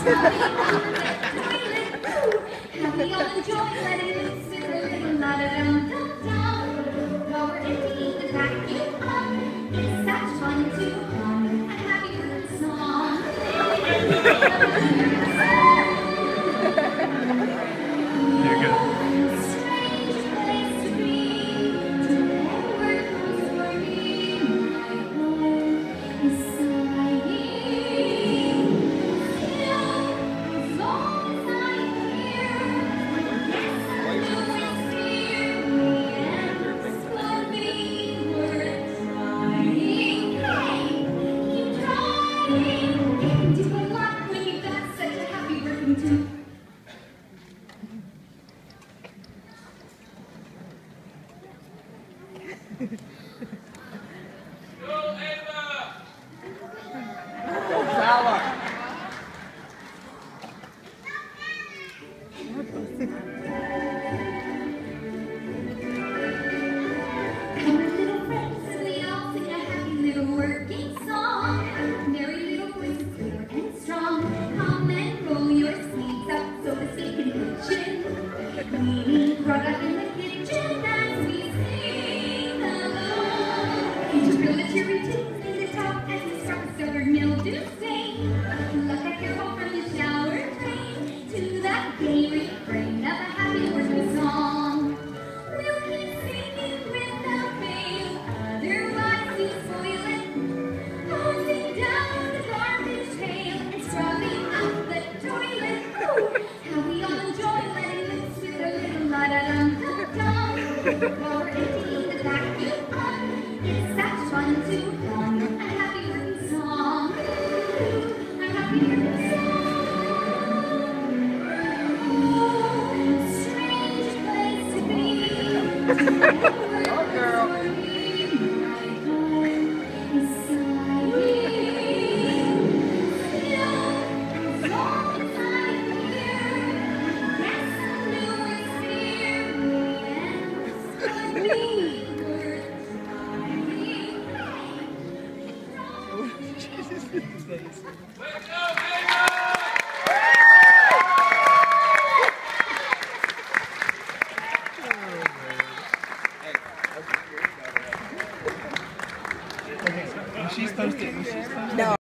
we all enjoy letting loose with a little la-da-dum-dum-dum. While we're emptying the vacuum up, it's such fun to hum a happy birthday song. You're good. Strange place to be, to never comes for me. My heart is sighing. Still, as long as I'm here, yes, I know it's dear. It's gonna be worth trying. Hey, keep trying. You can do a lot when you've got such a happy working too. Come little friends, and we all sing a happy little working song. Merry little voices, clear and strong. Come and roll your sleeves up, so to speak, in the kitchen. Cleaning product in the kitchen as we sing along. You drill the cherry tunes in the top as we start the stubborn mildew stain. Look at your home from the shower drain to that gay refrain of a happy working song. We'll keep singing without fail, otherwise we spoil it. Hosing down the garbage pail and scrubbing up the toilet. Ooh, how we all enjoy letting loose with a little la-da-dum-dum-dum. While we're emptying the vacuum up, it's such fun to hum a happy working song. Ooh, a happy working song. Ooh, strange place to be. Oh, girl. She's supposed to.